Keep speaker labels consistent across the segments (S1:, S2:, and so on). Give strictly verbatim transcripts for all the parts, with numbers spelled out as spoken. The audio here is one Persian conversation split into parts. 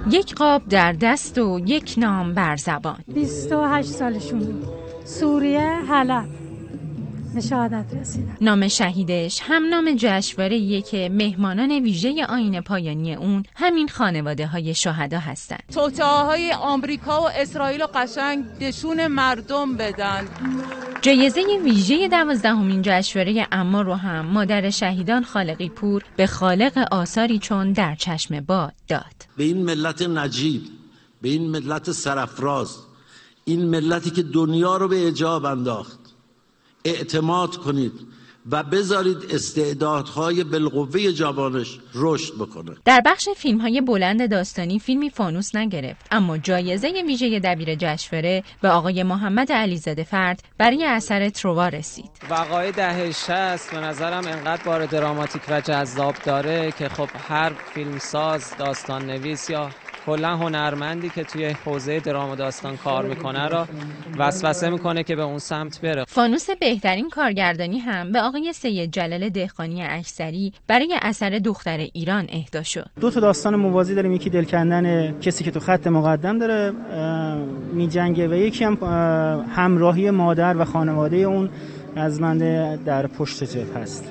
S1: یک قاب در دست و یک نام بر زبان.
S2: بیست و هشت سالشون بود. سوریه، حلب به شهادت رسیدن.
S1: نام شهیدش هم نام جشنواره‌ایه که مهمانان ویژه آیین پایانی اون همین خانواده های شهدا هستند.
S3: توطئه‌های آمریکا و اسرائیل و قشنگ نشون مردم بدن.
S1: جایزه ویژه دوازدهمین جشنواره عمار رو هم مادر شهیدان خالقی پور به خالق آثاری چون در چشم باد داد.
S4: به این ملت نجیب، به این ملت سرافراز، این ملتی که دنیا رو به اعجاب انداخت، اعتماد کنید و بذارید استعدادهای بالقوه جوانش رشد بکنه.
S1: در بخش فیلم‌های بلند داستانی فیلمی فانوس نگرفت، اما جایزه ویژه دبیر جشنواره به آقای محمد علیزاده فرد برای اثر تروا رسید.
S5: وقایع دهه شصت به نظرم انقدر بار دراماتیک و جذاب داره که خب هر فیلمساز، داستان نویس یا کلا هنرمندی که توی حوزه درام و داستان کار میکنه را وسوسه میکنه که به اون سمت بره.
S1: فانوس بهترین کارگردانی هم به آقای سید جلال دهقانی اکثری برای اثر دختر ایران اهدا شد.
S6: دو تا داستان موازی داریم، یکی دلکندن کسی که تو خط مقدم داره میجنگه و یکی هم همراهی مادر و خانواده اون رزمنده در پشت جبهه هست.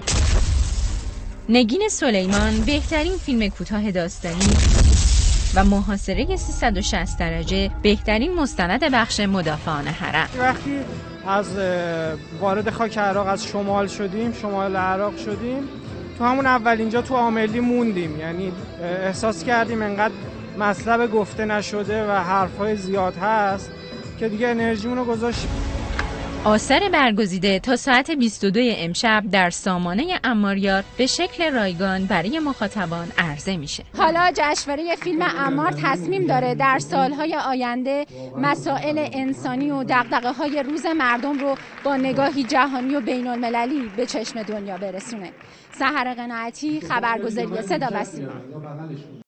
S1: نگین سلیمان بهترین فیلم کوتاه داستانی و محاصره سیصد و شصت درجه بهترین مستند بخش مدافعان حرم.
S7: وقتی از وارد خاک عراق از شمال شدیم، شمال عراق شدیم، تو همون اولین جا تو عاملی موندیم، یعنی احساس کردیم انقدر مطلب گفته نشده و حرفای زیاد هست که دیگه انرژیمون رو گذاشتیم.
S1: آثار برگزیده تا ساعت بیست و دو امشب در سامانه عماریار به شکل رایگان برای مخاطبان عرضه میشه.
S8: حالا جشنواره فیلم عمار تصمیم داره در سالهای آینده مسائل انسانی و دغدغه‌های روز مردم رو با نگاهی جهانی و بین‌المللی به چشم دنیا برسونه. سحر قناعتی، خبرگزاری صدا و سیما.